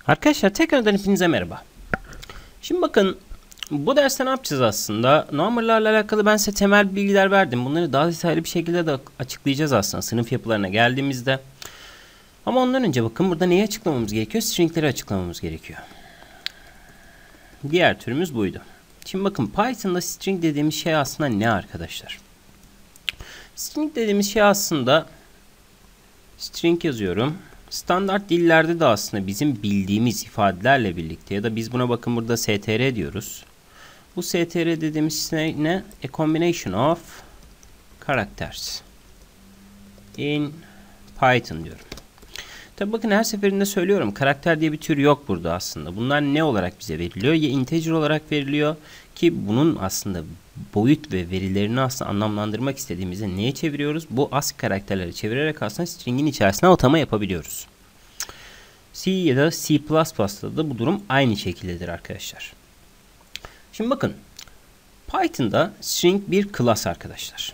Arkadaşlar tekrardan hepinize merhaba. Şimdi bakın bu derste ne yapacağız aslında? Number'larla alakalı ben size temel bilgiler verdim. Bunları daha detaylı bir şekilde de açıklayacağız aslında sınıf yapılarına geldiğimizde. Ama ondan önce bakın burada neyi açıklamamız gerekiyor? Stringleri açıklamamız gerekiyor. Diğer türümüz buydu. Şimdi bakın Python'da string dediğimiz şey aslında ne arkadaşlar? String dediğimiz şey aslında string yazıyorum. Standart dillerde de aslında bizim bildiğimiz ifadelerle birlikte ya da biz buna bakın burada str diyoruz. Bu str dediğimiz şey ne? A combination of characters in Python diyorum. Tabi bakın her seferinde söylüyorum, karakter diye bir tür yok burada aslında. Bunlar ne olarak bize veriliyor? Ya integer olarak veriliyor ki bunun aslında boyut ve verilerini aslında anlamlandırmak istediğimizde neye çeviriyoruz? Bu ASCII karakterleri çevirerek aslında string'in içerisine atama yapabiliyoruz. C ya da C++'da da bu durum aynı şekildedir arkadaşlar. Şimdi bakın Python'da string bir class arkadaşlar.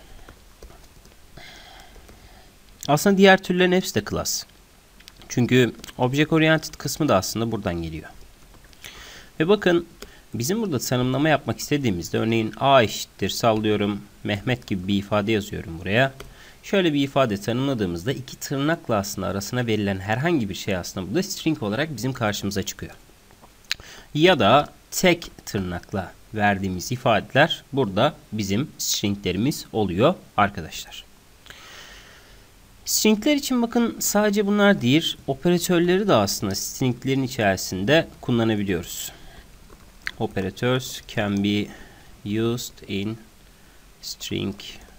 Aslında diğer türlerin hepsi de class. Çünkü object oriented kısmı da aslında buradan geliyor. Ve bakın bizim burada tanımlama yapmak istediğimizde örneğin A eşittir sallıyorum Mehmet gibi bir ifade yazıyorum buraya. Şöyle bir ifade tanımladığımızda iki tırnakla aslında arasına verilen herhangi bir şey aslında burada string olarak bizim karşımıza çıkıyor. Ya da tek tırnakla verdiğimiz ifadeler burada bizim stringlerimiz oluyor arkadaşlar. Stringler için bakın sadece bunlar değil, operatörleri de aslında stringlerin içerisinde kullanabiliyoruz. Operators can be used in string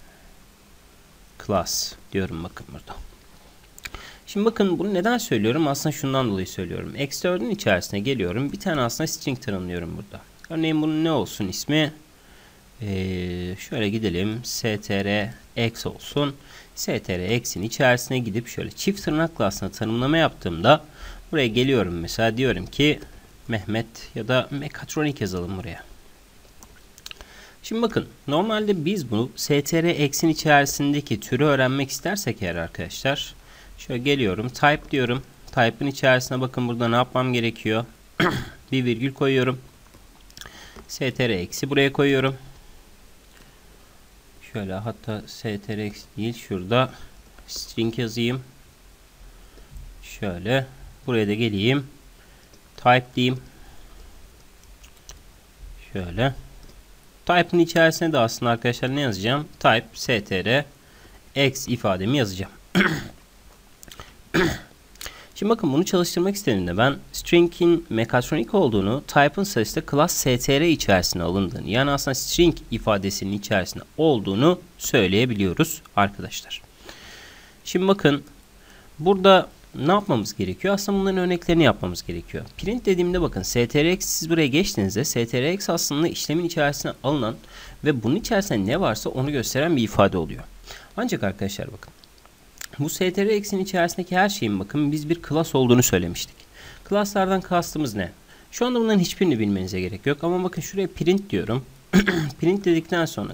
class diyorum bakın burada. Şimdi bakın bunu neden söylüyorum? Aslında şundan dolayı söylüyorum. X4'ün içerisine geliyorum. Bir tane aslında string tanımlıyorum burada. Örneğin bunun ne olsun ismi? Şöyle gidelim. str_x olsun. str_x'in içerisine gidip şöyle çift tırnakla aslında tanımlama yaptığımda buraya geliyorum. Mesela diyorum ki Mehmet ya da mekatronik yazalım buraya. Şimdi bakın normalde biz bunu str_x'in içerisindeki türü öğrenmek istersek eğer arkadaşlar şöyle geliyorum type diyorum. Type'ın içerisine bakın burada ne yapmam gerekiyor? Bir virgül koyuyorum. str_x'i buraya koyuyorum. Şöyle hatta str_x değil şurada string yazayım. Şöyle buraya da geleyim. Type diyeyim. Şöyle. Type'ın içerisine de aslında arkadaşlar ne yazacağım? Type str_x ifademi yazacağım. Şimdi bakın bunu çalıştırmak istediğimde ben string'in mekatronik olduğunu, type'ın sayısı da class str içerisine alındığını, yani aslında string ifadesinin içerisinde olduğunu söyleyebiliyoruz arkadaşlar. Şimdi bakın burada ne yapmamız gerekiyor? Aslında bunların örneklerini yapmamız gerekiyor. Print dediğimde bakın str_x siz buraya geçtiğinizde str_x aslında işlemin içerisine alınan ve bunun içerisinde ne varsa onu gösteren bir ifade oluyor. Ancak arkadaşlar bakın bu str_x'in içerisindeki her şeyin bakın biz bir class olduğunu söylemiştik. Class'lardan kastımız ne? Şu anda bunların hiçbirini bilmenize gerek yok ama bakın şuraya print diyorum. Print dedikten sonra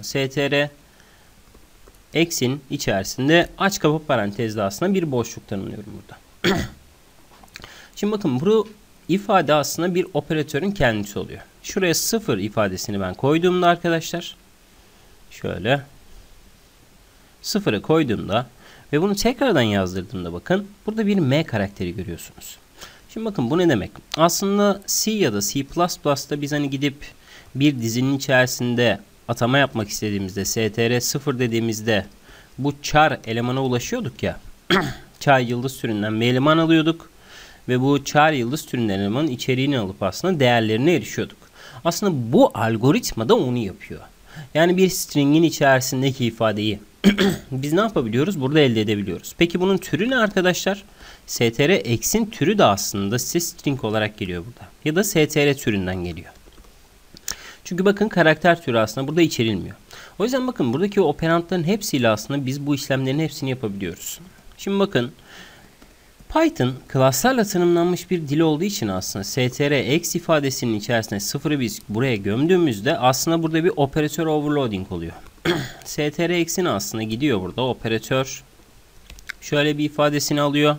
str_x'in içerisinde aç kapa parantezde aslında bir boşluk tanımlıyorum burada. Şimdi bakın bu ifade aslında bir operatörün kendisi oluyor. Şuraya 0 ifadesini ben koyduğumda arkadaşlar şöyle 0'ı koyduğumda ve bunu tekrardan yazdırdığımda bakın burada bir M karakteri görüyorsunuz. Şimdi bakın bu ne demek? Aslında C ya da C++'da biz hani gidip bir dizinin içerisinde atama yapmak istediğimizde str0 dediğimizde bu char elemana ulaşıyorduk ya. Char yıldız türünden bir eleman alıyorduk ve bu char yıldız türünden elemanın içeriğini alıp aslında değerlerine erişiyorduk. Aslında bu algoritma da onu yapıyor. Yani bir string'in içerisindeki ifadeyi biz ne yapabiliyoruz? Burada elde edebiliyoruz. Peki bunun türü ne arkadaşlar? str_x'in türü de aslında size string olarak geliyor burada. Ya da str türünden geliyor. Çünkü bakın karakter türü aslında burada içerilmiyor. O yüzden bakın buradaki operantların hepsiyle aslında biz bu işlemlerin hepsini yapabiliyoruz. Şimdi bakın Python klaslarla tanımlanmış bir dil olduğu için aslında str_x ifadesinin içerisine 0'ı biz buraya gömdüğümüzde aslında burada bir operatör overloading oluyor. str_x'in aslında gidiyor burada operatör şöyle bir ifadesini alıyor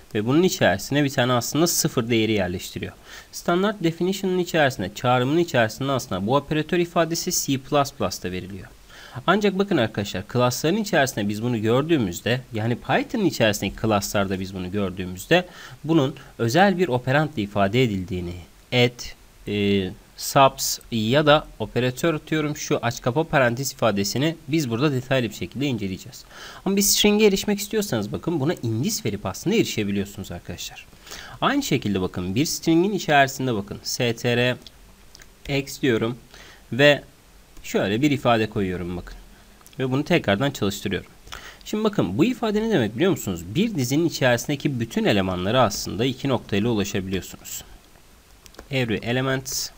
ve bunun içerisine bir tane aslında sıfır değeri yerleştiriyor. Standart definition'ın içerisinde, çağrımın içerisinde aslında bu operatör ifadesi C++'da veriliyor. Ancak bakın arkadaşlar, class'ların içerisinde biz bunu gördüğümüzde, yani Python'ın içerisindeki class'larda biz bunu gördüğümüzde bunun özel bir operantla ifade edildiğini, add, subs ya da operatör atıyorum şu aç kapa parantez ifadesini biz burada detaylı bir şekilde inceleyeceğiz. Ama bir string'e erişmek istiyorsanız bakın buna indis verip aslında erişebiliyorsunuz arkadaşlar. Aynı şekilde bakın bir string'in içerisinde bakın str x diyorum ve şöyle bir ifade koyuyorum bakın. Ve bunu tekrardan çalıştırıyorum. Şimdi bakın bu ifade ne demek biliyor musunuz? Bir dizinin içerisindeki bütün elemanlara aslında iki noktayla ulaşabiliyorsunuz. Every element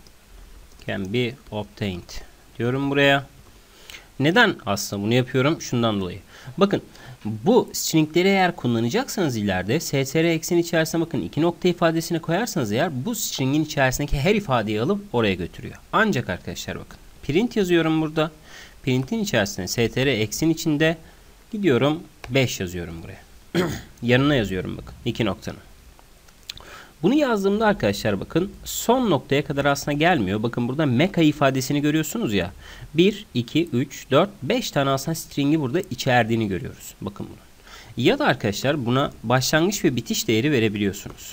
can be obtained diyorum buraya. Neden aslında bunu yapıyorum? Şundan dolayı. Bakın bu stringleri eğer kullanacaksanız ileride str içerisine bakın iki nokta ifadesini koyarsanız eğer bu stringin içerisindeki her ifadeyi alıp oraya götürüyor. Ancak arkadaşlar bakın print yazıyorum burada. Print'in içerisinde str içinde gidiyorum 5 yazıyorum buraya. Yanına yazıyorum bakın iki noktanın. Bunu yazdığımda arkadaşlar bakın son noktaya kadar aslında gelmiyor. Bakın burada mecha ifadesini görüyorsunuz ya. 1, 2, 3, 4, 5 tane aslında string'i burada içerdiğini görüyoruz. Bakın bunu. Ya da arkadaşlar buna başlangıç ve bitiş değeri verebiliyorsunuz.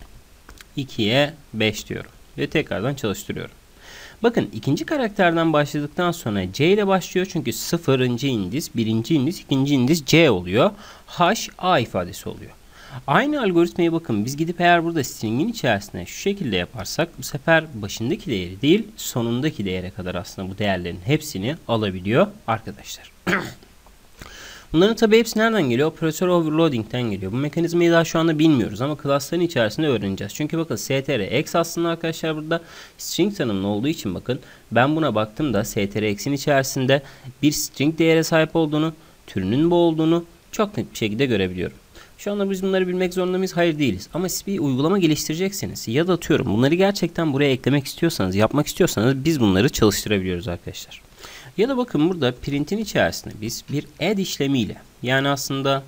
2'ye 5 diyorum. Ve tekrardan çalıştırıyorum. Bakın ikinci karakterden başladıktan sonra C ile başlıyor. Çünkü 0. indis, 1. indis, 2. indis C oluyor. H, A ifadesi oluyor. Aynı algoritmaya bakın biz gidip eğer burada string'in içerisine şu şekilde yaparsak bu sefer başındaki değeri değil sonundaki değere kadar aslında bu değerlerin hepsini alabiliyor arkadaşlar. Bunların tabi hepsi nereden geliyor? Operatör overloading'den geliyor. Bu mekanizmayı daha şu anda bilmiyoruz ama class'ların içerisinde öğreneceğiz. Çünkü bakın str aslında arkadaşlar burada string tanımlı olduğu için bakın ben buna baktığımda str içerisinde bir string değere sahip olduğunu, türünün bu olduğunu çok net bir şekilde görebiliyorum. Şu anda biz bunları bilmek zorunda mıyız? Hayır değiliz. Ama siz bir uygulama geliştirecekseniz ya da atıyorum bunları gerçekten buraya eklemek istiyorsanız, yapmak istiyorsanız biz bunları çalıştırabiliyoruz arkadaşlar. Ya da bakın burada print'in içerisinde biz bir add işlemiyle yani aslında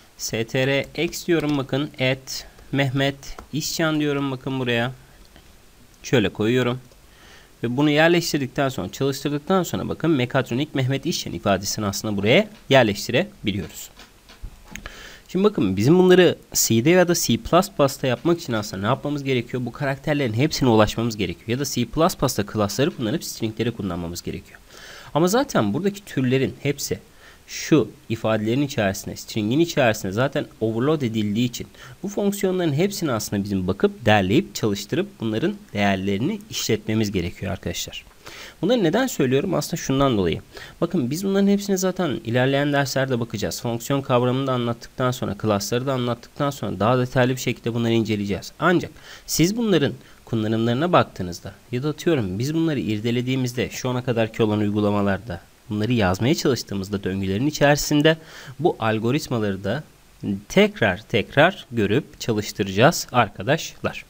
str diyorum bakın add Mehmet İşcan diyorum bakın buraya. Şöyle koyuyorum. Ve bunu yerleştirdikten sonra çalıştırdıktan sonra bakın mekatronik Mehmet İşcan ifadesini aslında buraya yerleştirebiliyoruz. Şimdi bakın bizim bunları C'de ya da C++'da yapmak için aslında ne yapmamız gerekiyor? Bu karakterlerin hepsine ulaşmamız gerekiyor. Ya da C++'da class'ları kullanıp stringleri kullanmamız gerekiyor. Ama zaten buradaki türlerin hepsi şu ifadelerin içerisinde, string'in içerisinde zaten overload edildiği için bu fonksiyonların hepsini aslında bizim bakıp derleyip çalıştırıp bunların değerlerini işletmemiz gerekiyor arkadaşlar. Bunları neden söylüyorum? Aslında şundan dolayı. Bakın biz bunların hepsine zaten ilerleyen derslerde bakacağız. Fonksiyon kavramını da anlattıktan sonra, class'ları da anlattıktan sonra daha detaylı bir şekilde bunları inceleyeceğiz. Ancak siz bunların kullanımlarına baktığınızda ya da atıyorum biz bunları irdelediğimizde şu ana kadarki olan uygulamalarda bunları yazmaya çalıştığımızda döngülerin içerisinde bu algoritmaları da tekrar görüp çalıştıracağız arkadaşlar.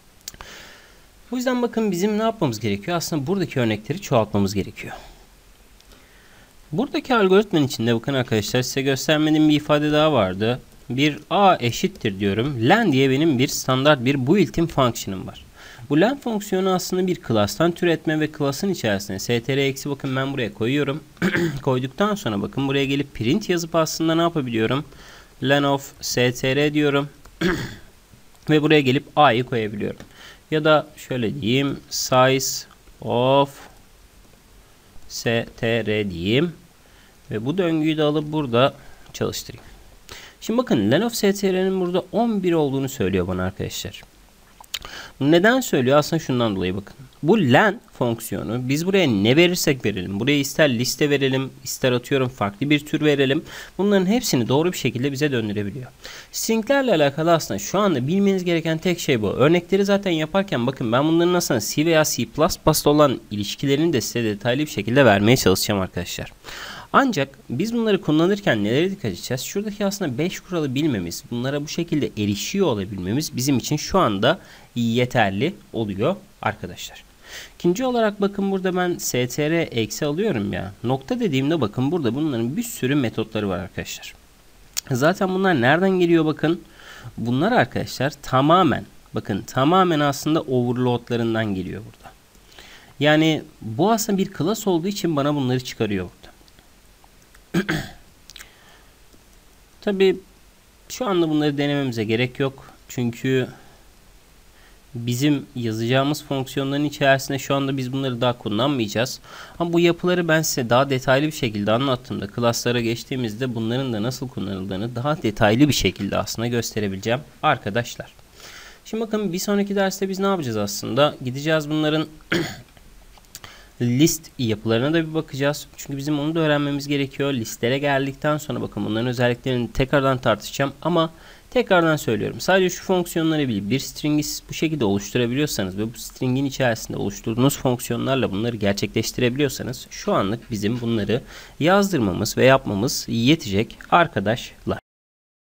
O yüzden bakın bizim ne yapmamız gerekiyor? Aslında buradaki örnekleri çoğaltmamız gerekiyor. Buradaki algoritmanın içinde bakın arkadaşlar size göstermediğim bir ifade daha vardı. Bir a eşittir diyorum. Len diye benim bir standart bir built-in function'ım var. Bu len fonksiyonu aslında bir class'tan türetme ve class'ın içerisine str bakın ben buraya koyuyorum. Koyduktan sonra bakın buraya gelip print yazıp aslında ne yapabiliyorum? Len of str diyorum. Ve buraya gelip a'yı koyabiliyorum. Ya da şöyle diyeyim size of str diyeyim. Ve bu döngüyü de alıp burada çalıştırayım. Şimdi bakın len of str'nin burada 11 olduğunu söylüyor bana arkadaşlar. Neden söylüyor? Aslında şundan dolayı bakın. Bu len fonksiyonu biz buraya ne verirsek verelim. Buraya ister liste verelim, ister atıyorum farklı bir tür verelim. Bunların hepsini doğru bir şekilde bize döndürebiliyor. Stringlerle alakalı aslında şu anda bilmeniz gereken tek şey bu. Örnekleri zaten yaparken bakın ben bunların aslında C veya C++'da olan ilişkilerini de size detaylı bir şekilde vermeye çalışacağım arkadaşlar. Ancak biz bunları kullanırken nelere dikkat edeceğiz? Şuradaki aslında 5 kuralı bilmemiz, bunlara bu şekilde erişiyor olabilmemiz bizim için şu anda yeterli oluyor arkadaşlar. İkinci olarak bakın burada ben str eksi alıyorum ya. Nokta dediğimde bakın burada bunların bir sürü metotları var arkadaşlar. Zaten bunlar nereden geliyor bakın? Bunlar arkadaşlar tamamen, bakın tamamen aslında overloadlarından geliyor burada. Yani bu aslında bir class olduğu için bana bunları çıkarıyor burada. Tabi şu anda bunları denememize gerek yok. Çünkü bizim yazacağımız fonksiyonların içerisinde şu anda biz bunları daha kullanmayacağız. Ama bu yapıları ben size daha detaylı bir şekilde anlattığımda, class'lara geçtiğimizde bunların da nasıl kullanıldığını daha detaylı bir şekilde aslında gösterebileceğim arkadaşlar. Şimdi bakın bir sonraki derste biz ne yapacağız aslında? Gideceğiz bunların list yapılarına da bir bakacağız. Çünkü bizim onu da öğrenmemiz gerekiyor. Listlere geldikten sonra bakın bunların özelliklerini tekrardan tartışacağım. Ama tekrardan söylüyorum. Sadece şu fonksiyonları bilip bir string'i bu şekilde oluşturabiliyorsanız ve bu string'in içerisinde oluşturduğunuz fonksiyonlarla bunları gerçekleştirebiliyorsanız şu anlık bizim bunları yazdırmamız ve yapmamız yetecek arkadaşlar.